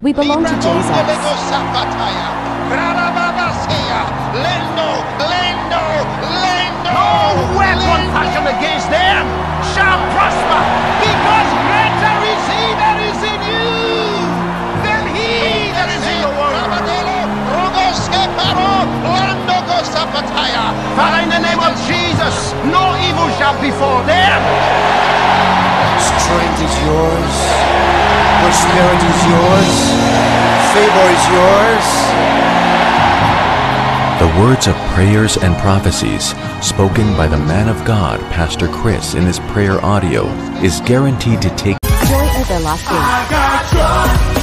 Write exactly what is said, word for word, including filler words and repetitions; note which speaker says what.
Speaker 1: We belong to Jesus.
Speaker 2: No weapon fashioned against them shall prosper, because greater is he that is in you than he that is in the world. Father, in the name of Jesus, no evil shall befall them.
Speaker 3: Strength is yours. Prosperity is yours. Favor is yours.
Speaker 4: The words of prayers and prophecies spoken by the man of God, Pastor Chris, in this prayer audio is guaranteed to take
Speaker 1: Joy everlasting.
Speaker 2: I got joy.